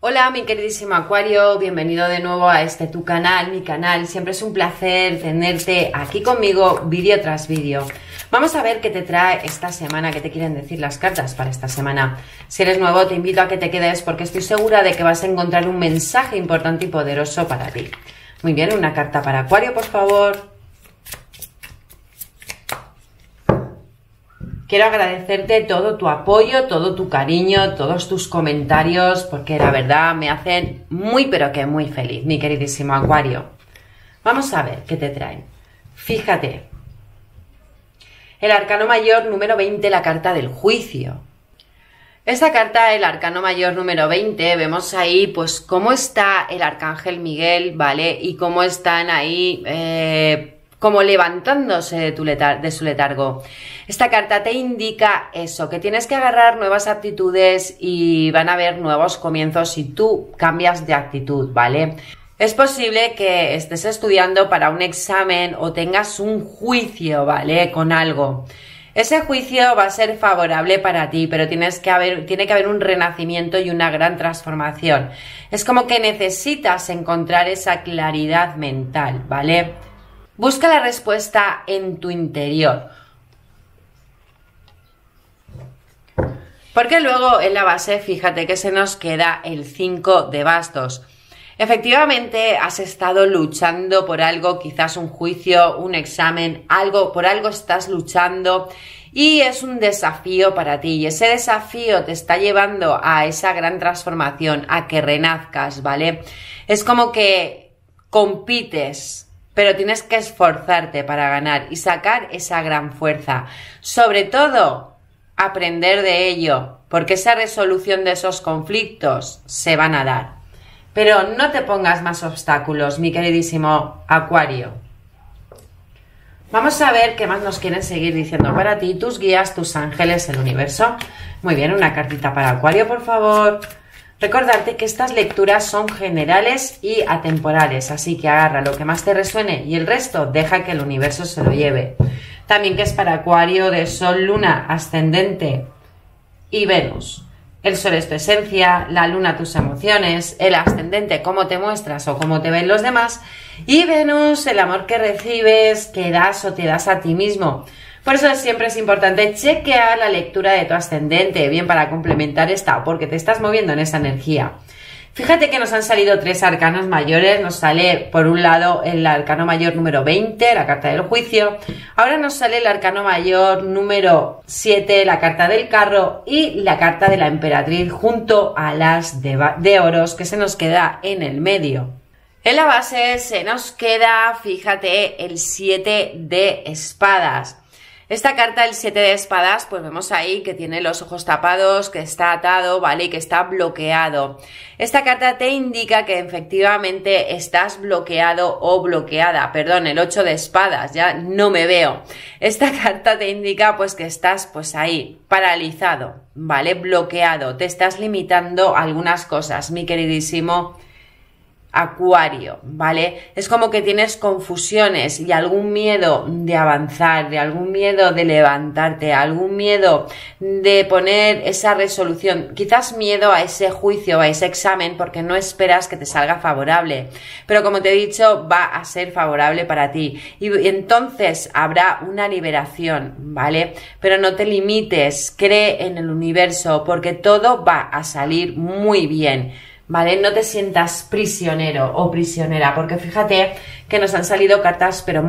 Hola mi queridísimo Acuario, bienvenido de nuevo a tu canal, mi canal. Siempre es un placer tenerte aquí conmigo vídeo tras vídeo. Vamos a ver qué te trae esta semana, qué te quieren decir las cartas para esta semana. Si eres nuevo te invito a que te quedes porque estoy segura de que vas a encontrar un mensaje importante y poderoso para ti. Muy bien, una carta para Acuario, por favor. Quiero agradecerte todo tu apoyo, todo tu cariño, todos tus comentarios, porque la verdad me hacen muy pero que muy feliz, mi queridísimo Acuario. Vamos a ver qué te traen. Fíjate, el arcano mayor número 20, la carta del juicio. Esta carta, el arcano mayor número 20, vemos ahí pues cómo está el arcángel Miguel, ¿vale? Y cómo están ahí como levantándose de su letargo. Esta carta te indica eso, que tienes que agarrar nuevas aptitudes y van a haber nuevos comienzos si tú cambias de actitud, ¿vale? Es posible que estés estudiando para un examen o tengas un juicio, ¿vale? Con algo. Ese juicio va a ser favorable para ti, pero tiene que haber un renacimiento y una gran transformación. Es como que necesitas encontrar esa claridad mental, ¿vale? Busca la respuesta en tu interior. Porque luego en la base, fíjate que se nos queda el 5 de bastos. Efectivamente, has estado luchando por algo, quizás un juicio, un examen, por algo estás luchando y es un desafío para ti. Y ese desafío te está llevando a esa gran transformación, a que renazcas, ¿vale? Es como que compites, pero tienes que esforzarte para ganar y sacar esa gran fuerza. Sobre todo, aprender de ello, porque esa resolución de esos conflictos se van a dar. Pero no te pongas más obstáculos, mi queridísimo Acuario. Vamos a ver qué más nos quieren seguir diciendo para ti, tus guías, tus ángeles, el universo. Muy bien, una cartita para Acuario, por favor. Recordarte que estas lecturas son generales y atemporales, así que agarra lo que más te resuene y el resto deja que el universo se lo lleve. También que es para Acuario de Sol, Luna, Ascendente y Venus. El Sol es tu esencia, la Luna tus emociones, el Ascendente cómo te muestras o cómo te ven los demás y Venus el amor que recibes, que das o te das a ti mismo. Por eso siempre es importante chequear la lectura de tu ascendente, bien para complementar esta o porque te estás moviendo en esa energía. Fíjate que nos han salido 3 arcanos mayores, nos sale por un lado el arcano mayor número 20, la carta del juicio, ahora nos sale el arcano mayor número 7, la carta del carro y la carta de la emperatriz junto a las de oros que se nos queda en el medio. En la base se nos queda, fíjate, el 7 de espadas. Esta carta, el 7 de espadas, pues vemos ahí que tiene los ojos tapados, que está atado, ¿vale? Y que está bloqueado. Esta carta te indica que efectivamente estás bloqueado o bloqueada. Perdón, el 8 de espadas, ya no me veo. Esta carta te indica pues que estás pues ahí, paralizado, ¿vale? Bloqueado. Te estás limitando a algunas cosas, mi queridísimo Acuario, ¿vale? Es como que tienes confusiones y algún miedo de avanzar, de algún miedo de levantarte, algún miedo de poner esa resolución, quizás miedo a ese juicio, a ese examen, porque no esperas que te salga favorable, pero como te he dicho, va a ser favorable para ti y entonces habrá una liberación, ¿vale? Pero no te limites, cree en el universo, porque todo va a salir muy bien, ¿vale? No te sientas prisionero o prisionera, porque fíjate que nos han salido cartas pero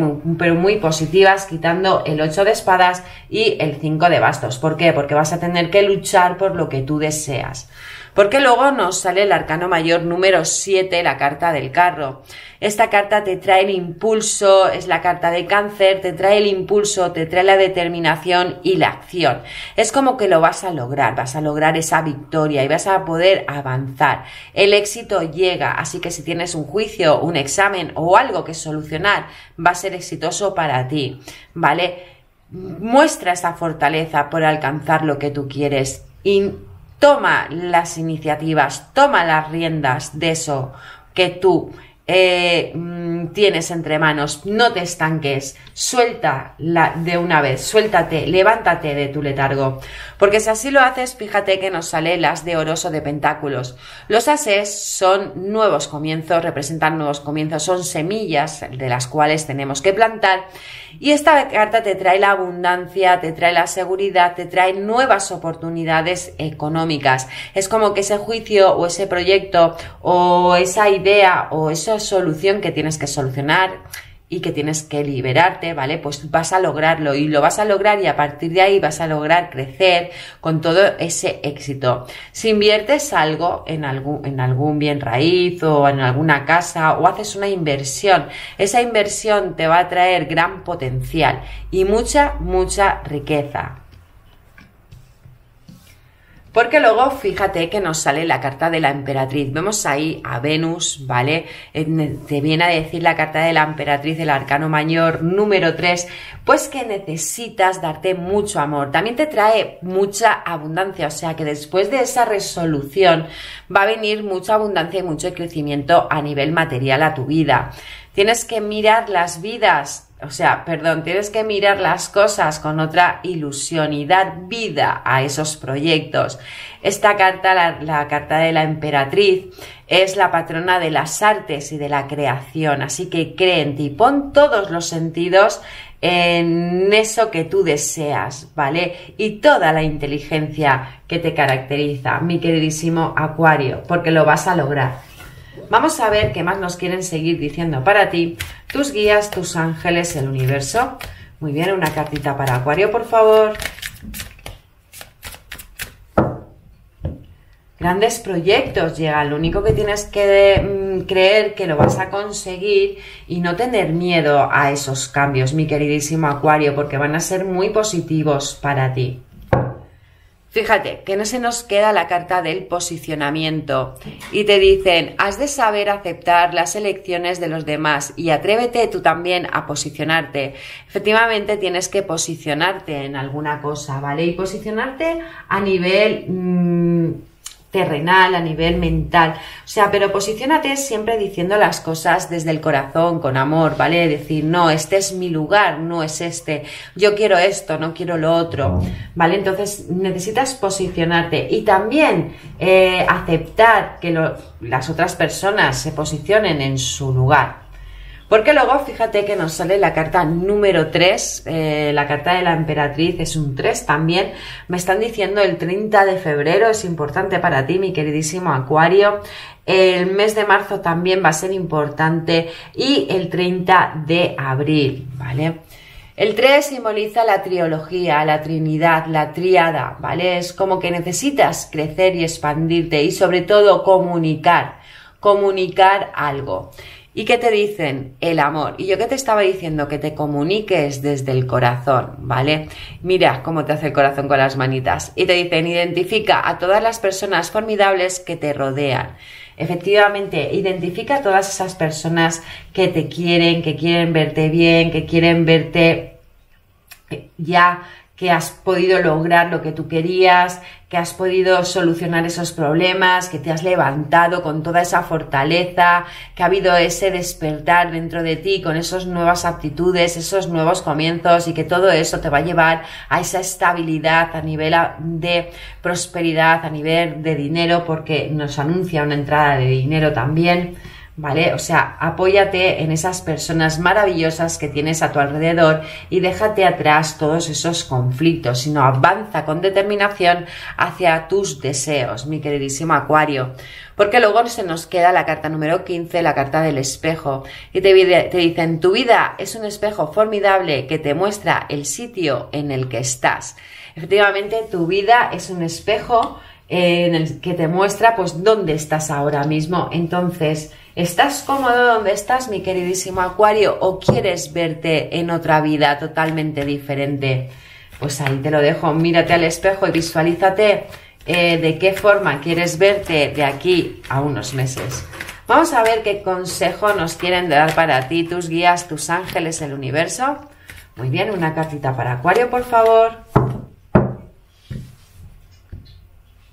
muy positivas, quitando el 8 de espadas y el 5 de bastos. ¿Por qué? Porque vas a tener que luchar por lo que tú deseas. Porque luego nos sale el arcano mayor número 7, la carta del carro. Esta carta te trae el impulso, es la carta de Cáncer, te trae el impulso, te trae la determinación y la acción. Es como que lo vas a lograr esa victoria y vas a poder avanzar. El éxito llega, así que si tienes un juicio, un examen o algo que solucionar, va a ser exitoso para ti, ¿vale? Muestra esa fortaleza por alcanzar lo que tú quieres y toma las iniciativas, toma las riendas de eso que tú tienes entre manos. No te estanques, suelta de una vez, suéltate, levántate de tu letargo, porque si así lo haces, fíjate que nos sale el as de oros o de pentáculos. Los ases son nuevos comienzos, representan nuevos comienzos, son semillas de las cuales tenemos que plantar, y esta carta te trae la abundancia, te trae la seguridad, te trae nuevas oportunidades económicas. Es como que ese juicio o ese proyecto o esa idea o esa solución que tienes que solucionar y que tienes que liberarte, ¿vale? Pues vas a lograrlo y lo vas a lograr, y a partir de ahí vas a lograr crecer con todo ese éxito. Si inviertes algo en algún bien raíz o en alguna casa, o haces una inversión, esa inversión te va a traer gran potencial y mucha riqueza. Porque luego fíjate que nos sale la carta de la emperatriz. Vemos ahí a Venus, ¿vale? Te viene a decir la carta de la emperatriz, el arcano mayor número 3, pues que necesitas darte mucho amor. También te trae mucha abundancia, o sea que después de esa resolución va a venir mucha abundancia y mucho crecimiento a nivel material a tu vida. Tienes que mirar las tienes que mirar las cosas con otra ilusión y dar vida a esos proyectos. Esta carta, la carta de la emperatriz, es la patrona de las artes y de la creación, así que cree en ti, pon todos los sentidos en eso que tú deseas, ¿vale? Y toda la inteligencia que te caracteriza, mi queridísimo Acuario, porque lo vas a lograr. Vamos a ver qué más nos quieren seguir diciendo para ti tus guías, tus ángeles, el universo. Muy bien, una cartita para Acuario, por favor. Grandes proyectos llegan, lo único que tienes que creer que lo vas a conseguir y no tener miedo a esos cambios, mi queridísimo Acuario, porque van a ser muy positivos para ti. Fíjate que no se nos queda la carta del posicionamiento y te dicen: has de saber aceptar las elecciones de los demás y atrévete tú también a posicionarte. Efectivamente tienes que posicionarte en alguna cosa, ¿vale? Y posicionarte a nivel terrenal, a nivel mental, o sea, pero posiciónate siempre diciendo las cosas desde el corazón, con amor, ¿vale? Decir, no, este es mi lugar, no es este, yo quiero esto, no quiero lo otro, ¿vale? Entonces necesitas posicionarte y también aceptar que las otras personas se posicionen en su lugar. Porque luego fíjate que nos sale la carta número 3, la carta de la emperatriz es un 3 también. Me están diciendo el 30 de febrero es importante para ti, mi queridísimo Acuario. El mes de marzo también va a ser importante y el 30 de abril, ¿vale? El 3 simboliza la triología, la trinidad, la tríada, ¿vale? Es como que necesitas crecer y expandirte y sobre todo comunicar algo. ¿Y qué te dicen? El amor. Y yo que te estaba diciendo que te comuniques desde el corazón, ¿vale? Mira cómo te hace el corazón con las manitas. Y te dicen, identifica a todas las personas formidables que te rodean. Efectivamente, identifica a todas esas personas que te quieren, que quieren verte bien, que quieren verte ya que has podido lograr lo que tú querías, que has podido solucionar esos problemas, que te has levantado con toda esa fortaleza, que ha habido ese despertar dentro de ti con esas nuevas aptitudes, esos nuevos comienzos, y que todo eso te va a llevar a esa estabilidad a nivel de prosperidad, a nivel de dinero, porque nos anuncia una entrada de dinero también, ¿vale? O sea, apóyate en esas personas maravillosas que tienes a tu alrededor y déjate atrás todos esos conflictos, sino avanza con determinación hacia tus deseos, mi queridísimo Acuario. Porque luego se nos queda la carta número 15, la carta del espejo, y te dicen, tu vida es un espejo formidable que te muestra el sitio en el que estás. Efectivamente, tu vida es un espejo en el que te muestra pues dónde estás ahora mismo. Entonces, ¿estás cómodo donde estás, mi queridísimo Acuario, o quieres verte en otra vida totalmente diferente? Pues ahí te lo dejo, mírate al espejo y visualízate de qué forma quieres verte de aquí a unos meses. Vamos a ver qué consejo nos quieren dar para ti tus guías, tus ángeles, el universo. Muy bien, una cartita para Acuario, por favor.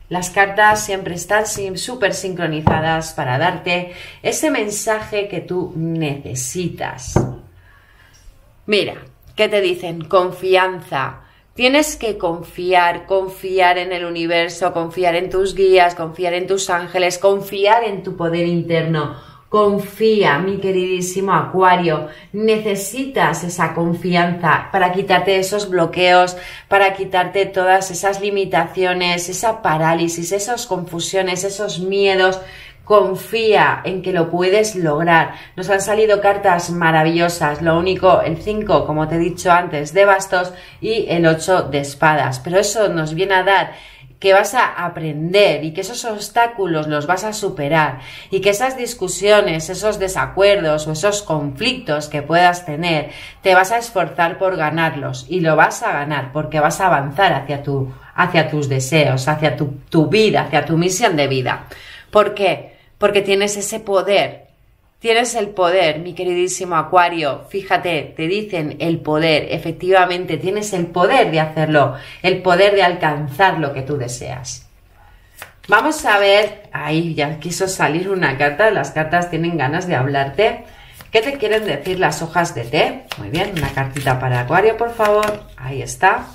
Las cartas siempre están súper sincronizadas para darte ese mensaje que tú necesitas. Mira, ¿qué te dicen? Confianza. Tienes que confiar en el universo, confiar en tus guías, confiar en tus ángeles, confiar en tu poder interno. Confía, mi queridísimo Acuario, necesitas esa confianza para quitarte esos bloqueos, para quitarte todas esas limitaciones, esa parálisis, esas confusiones, esos miedos. Confía en que lo puedes lograr. Nos han salido cartas maravillosas, lo único, el 5, como te he dicho antes, de bastos y el 8 de espadas, pero eso nos viene a dar que vas a aprender y que esos obstáculos los vas a superar y que esas discusiones, esos desacuerdos o esos conflictos que puedas tener, te vas a esforzar por ganarlos y lo vas a ganar porque vas a avanzar hacia tus deseos, hacia tu vida, hacia tu misión de vida. ¿Por qué? Porque tienes ese poder. Tienes el poder, mi queridísimo Acuario. Fíjate, te dicen el poder. Efectivamente, tienes el poder de hacerlo, el poder de alcanzar lo que tú deseas. Vamos a ver, ahí ya quiso salir una carta, las cartas tienen ganas de hablarte. ¿Qué te quieren decir las hojas de té? Muy bien, una cartita para Acuario, por favor. Ahí está.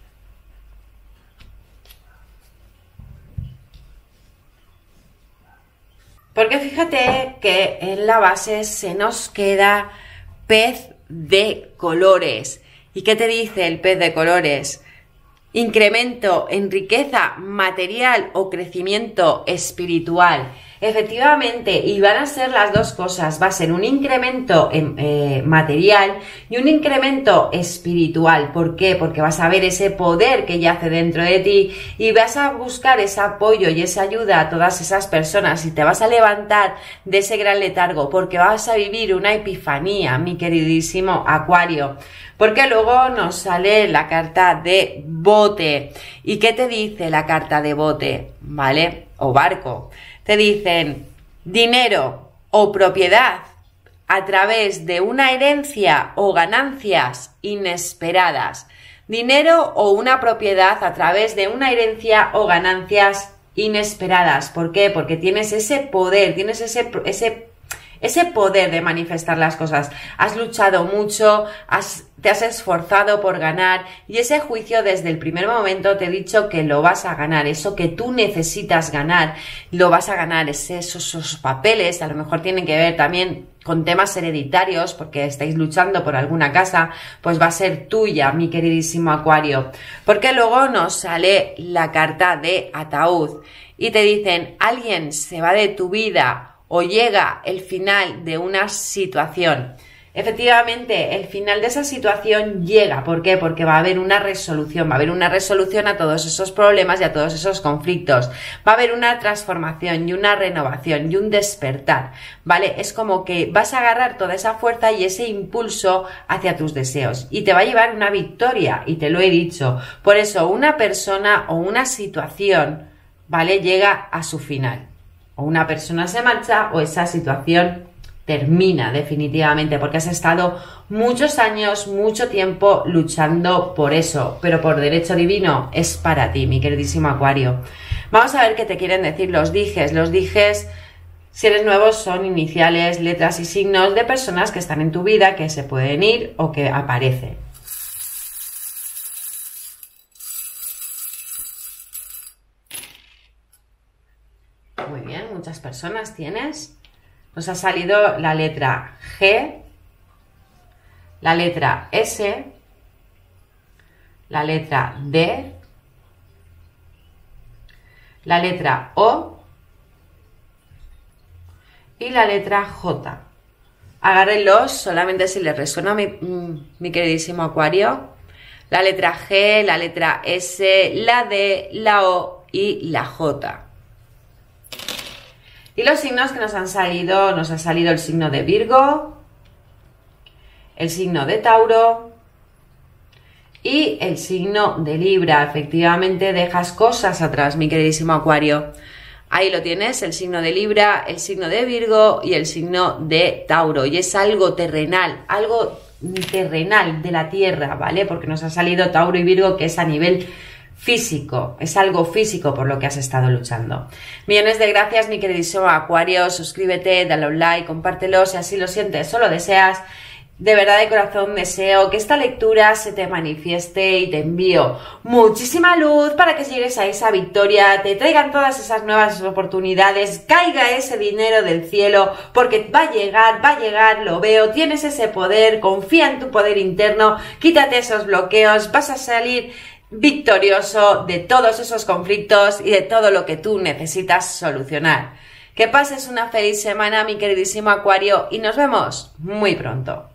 Porque fíjate que en la base se nos queda pez de colores. ¿Y qué te dice el pez de colores? Incremento en riqueza material o crecimiento espiritual. Efectivamente, y van a ser las dos cosas, va a ser un incremento material y un incremento espiritual. ¿Por qué? Porque vas a ver ese poder que yace dentro de ti y vas a buscar ese apoyo y esa ayuda a todas esas personas y te vas a levantar de ese gran letargo porque vas a vivir una epifanía, mi queridísimo Acuario. Porque luego nos sale la carta de bote. ¿Y qué te dice la carta de bote? ¿Vale? O barco. Te dicen dinero o propiedad a través de una herencia o ganancias inesperadas. Dinero o una propiedad a través de una herencia o ganancias inesperadas. ¿Por qué? Porque tienes ese poder, tienes ese poder de manifestar las cosas. Has luchado mucho, te has esforzado por ganar y ese juicio desde el primer momento te he dicho que lo vas a ganar. Eso que tú necesitas ganar, lo vas a ganar. Esos papeles a lo mejor tienen que ver también con temas hereditarios porque estáis luchando por alguna casa, pues va a ser tuya, mi queridísimo Acuario. Porque luego nos sale la carta de ataúd y te dicen alguien se va de tu vida o llega el final de una situación. Efectivamente, el final de esa situación llega. ¿Por qué? Porque va a haber una resolución. Va a haber una resolución a todos esos problemas y a todos esos conflictos. Va a haber una transformación y una renovación y un despertar, ¿vale? Es como que vas a agarrar toda esa fuerza y ese impulso hacia tus deseos. Y te va a llevar una victoria, y te lo he dicho. Por eso, una persona o una situación, ¿vale? Llega a su final. O una persona se marcha o esa situación termina definitivamente porque has estado muchos años, mucho tiempo luchando por eso, pero por derecho divino es para ti, mi queridísimo Acuario. Vamos a ver qué te quieren decir los dijes. Los dijes, si eres nuevo, son iniciales, letras y signos de personas que están en tu vida, que se pueden ir o que aparecen. Muy bien, muchas personas tienes. Nos ha salido la letra G, la letra S, la letra D, la letra O y la letra J. Agárrenlos solamente si les resuena mi queridísimo Acuario. La letra G, la letra S, la D, la O y la J. Y los signos que nos ha salido el signo de Virgo, el signo de Tauro y el signo de Libra. Efectivamente, dejas cosas atrás, mi queridísimo Acuario. Ahí lo tienes, el signo de Libra, el signo de Virgo y el signo de Tauro. Y es algo terrenal de la tierra, ¿vale? Porque nos ha salido Tauro y Virgo, que es a nivel físico, es algo físico por lo que has estado luchando. Millones de gracias, mi queridísimo Acuario, suscríbete, dale un like, compártelo si así lo sientes o lo deseas. De verdad, de corazón, deseo que esta lectura se te manifieste y te envío muchísima luz para que llegues a esa victoria, te traigan todas esas nuevas oportunidades, caiga ese dinero del cielo, porque va a llegar, lo veo, tienes ese poder, confía en tu poder interno, quítate esos bloqueos, vas a salir victorioso de todos esos conflictos y de todo lo que tú necesitas solucionar. Que pases una feliz semana, mi queridísimo Acuario, y nos vemos muy pronto.